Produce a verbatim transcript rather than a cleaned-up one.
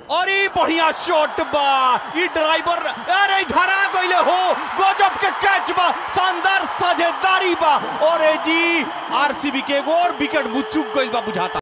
अरे बढ़िया शॉट बा ई ड्राइवर अरे धरा गइले हो गजब के कैच बा शानदार साझेदारी बा और जी आरसीबी के एगो और विकेट चूक गइल बा बुझाता।